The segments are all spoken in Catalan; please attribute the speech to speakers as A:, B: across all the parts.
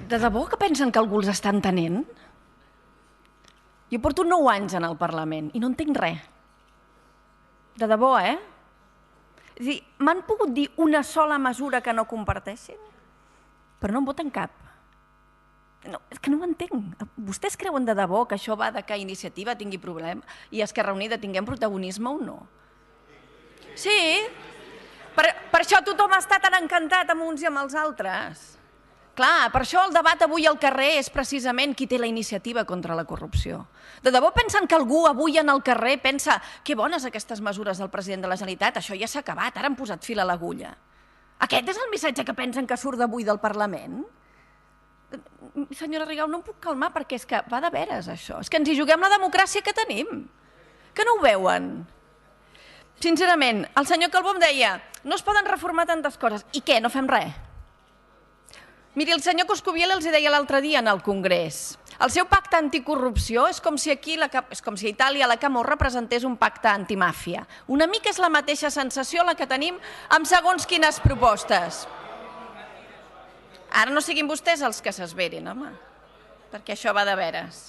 A: De debò que pensen que algú els està entenent? Jo porto 9 anys en el Parlament i no entenc res. De debò, És a dir, m'han pogut dir una sola mesura que no comparteixin? Però no en voten cap. No, és que no ho entenc. Vostès creuen de debò que això va de que Iniciativa tingui problema i Esquerra Unida tinguem protagonisme o no? Sí. Per això tothom està tan encantat amb uns i amb els altres. Clar, per això el debat avui al carrer és precisament qui té la iniciativa contra la corrupció. De debò pensen que algú avui en el carrer pensa que bones aquestes mesures del president de la Generalitat, això ja s'ha acabat, ara han posat fil a l'agulla. Aquest és el missatge que pensen que surt d'avui del Parlament? Senyora Rigau, no em puc calmar perquè és que va de veres això. És que ens hi juguem la democràcia que tenim. Que no ho veuen? Sincerament, el senyor Calbó em deia no es poden reformar tantes coses. I què, no fem res? Miri, el senyor Coscubiela els deia l'altre dia en el Congrés. El seu pacte anticorrupció és com si a Itàlia la Camorra presentés un pacte antimàfia. Una mica és la mateixa sensació la que tenim amb segons quines propostes. Ara no siguin vostès els que s'esverin, home, perquè això va de veres.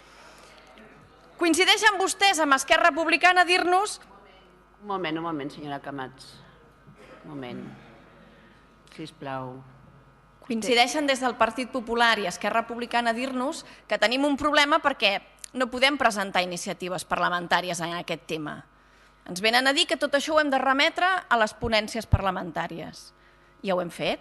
A: Coincideixen vostès amb Esquerra Republicana a dir-nos...
B: Un moment, senyora Camats. Un moment. Sisplau.
A: Coincideixen des del Partit Popular i Esquerra Republicana a dir-nos que tenim un problema perquè no podem presentar iniciatives parlamentàries en aquest tema. Ens venen a dir que tot això ho hem de remetre a les ponències parlamentàries. Ja ho hem fet.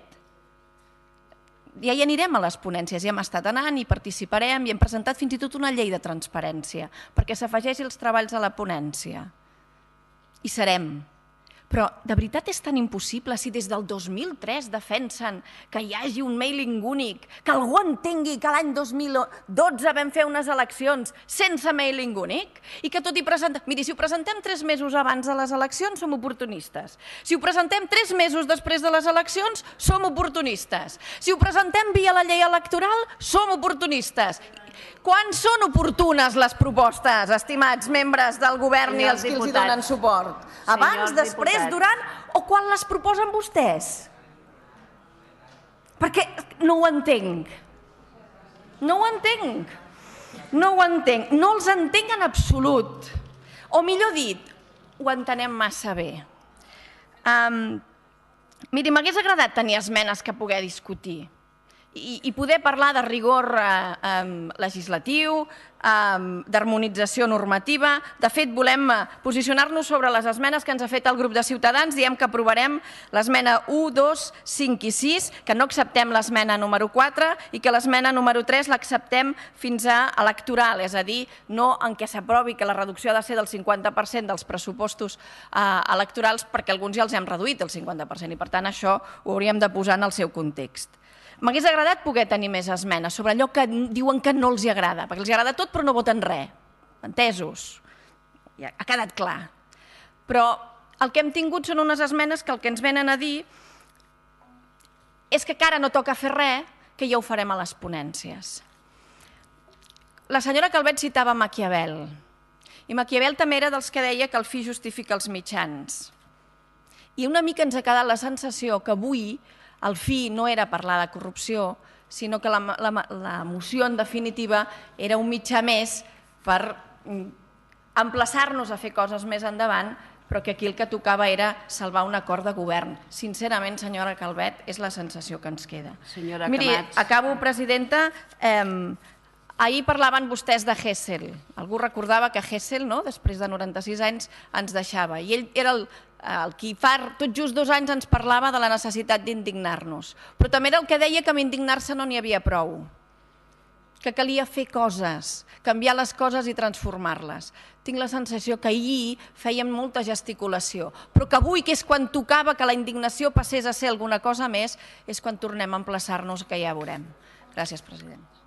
A: Ja hi anirem a les ponències, ja hem estat anant, hi participarem i hem presentat fins i tot una llei de transparència perquè s'afegeixi els treballs a la ponència. Hi serem. Però de veritat és tan impossible si des del 2003 defensen que hi hagi un mailing únic, que algú entengui que l'any 2012 vam fer unes eleccions sense mailing únic i que tot hi presentem... Miri, si ho presentem 3 mesos abans de les eleccions som oportunistes. Si ho presentem 3 mesos després de les eleccions som oportunistes. Si ho presentem via la llei electoral som oportunistes. Quan són oportunes les propostes, estimats membres del govern i els que els donen suport? Abans, després, durant o quan les proposen vostès? Perquè no ho entenc. No ho entenc. No ho entenc. No els entenc en absolut. O millor dit, ho entenem massa bé. Miri, m'hagués agradat tenir esmenes que poder discutir i poder parlar de rigor legislatiu, d'harmonització normativa. De fet, volem posicionar-nos sobre les esmenes que ens ha fet el grup de Ciutadans. Diem que aprovarem l'esmena 1, 2, 5 i 6, que no acceptem l'esmena número 4 i que l'esmena número 3 l'acceptem fins a electoral, és a dir, no en què s'aprovi que la reducció ha de ser del 50% dels pressupostos electorals, perquè alguns ja els hem reduït el 50% i per tant això ho hauríem de posar en el seu context. M'hagués agradat poder tenir més esmenes sobre allò que diuen que no els agrada, perquè els agrada tot però no voten res. Entesos? Ja ha quedat clar. Però el que hem tingut són unes esmenes que el que ens venen a dir és que ara no toca fer res, que ja ho farem a les ponències. La senyora Calvet citava Maquiavel, i Maquiavel també era dels que deia que el fi justifica els mitjans. I una mica ens ha quedat la sensació que avui el fi no era parlar de corrupció, sinó que la moció, en definitiva, era un mitjà més per emplaçar-nos a fer coses més endavant, però que aquí el que tocava era salvar un acord de govern. Sincerament, senyora Calvet, és la sensació que ens queda. Miri, acabo, presidenta. Ahir parlaven vostès de Hessel. Algú recordava que Hessel, després de 96 anys, ens deixava. I ell era el qui fa tot just 2 anys ens parlava de la necessitat d'indignar-nos. Però també era el que deia que amb indignar-se no n'hi havia prou. Que calia fer coses, canviar les coses i transformar-les. Tinc la sensació que ahir fèiem molta gesticulació, però que avui, que és quan tocava que la indignació passés a ser alguna cosa més, és quan tornem a emplaçar-nos, que ja veurem. Gràcies, president.